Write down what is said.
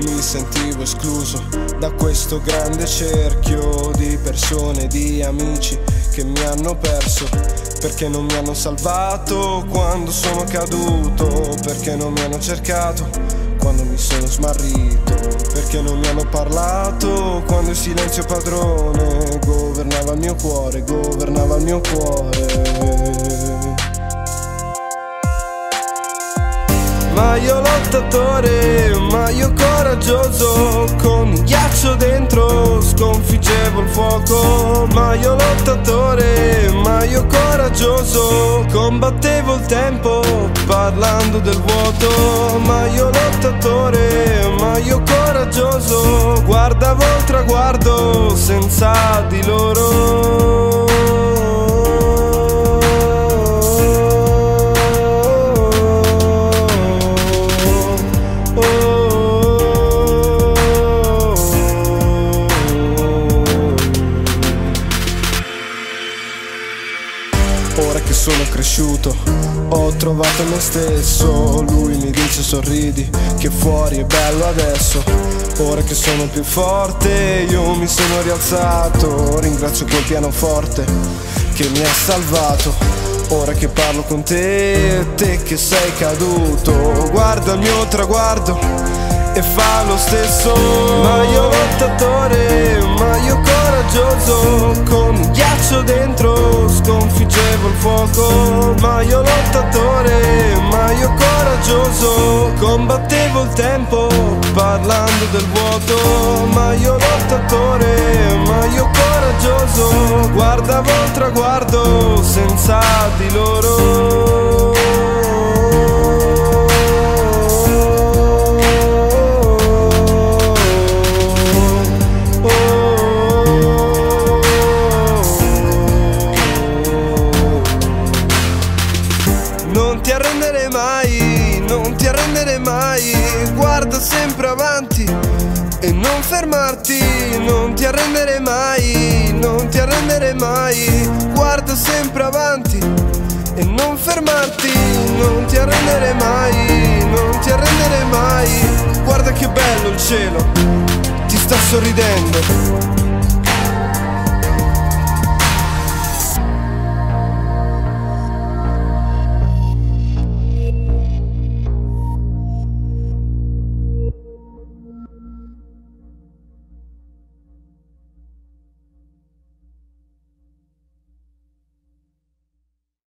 mi sentivo escluso da questo grande cerchio di persone, di amici che mi hanno perso, perché non mi hanno salvato quando sono caduto, perché non mi hanno cercato quando mi sono smarrito, perché non mi hanno parlato quando il silenzio padrone governava il mio cuore, governava il mio cuore. Ma io lottatore, ma io coraggioso, con il ghiaccio dentro sconfiggevo il fuoco. Ma io lottatore, ma io coraggioso, combattevo il tempo parlando del vuoto. Ma io lottatore, ma io coraggioso, guardavo il traguardo senza di loro. Ora che sono cresciuto ho trovato me stesso, lui mi dice sorridi che fuori è bello adesso. Ora che sono più forte io mi sono rialzato, ringrazio quel pianoforte che mi ha salvato. Ora che parlo con te, te che sei caduto, guarda il mio traguardo e fa lo stesso. Ma io lottatore, ma io coraggioso, con il ghiaccio dentro sconfiggevo il fuoco. Ma io lottatore, ma io coraggioso, combattevo il tempo parlando del vuoto. Ma io lottatore, ma io coraggioso, guardavo il traguardo senza di loro. Non ti arrendere mai, non ti arrendere mai, guarda sempre avanti e non fermarti. Non ti arrendere mai, non ti arrendere mai, guarda sempre avanti e non fermarti. Non ti arrendere mai, non ti arrendere mai, guarda che bello il cielo, ti sta sorridendo.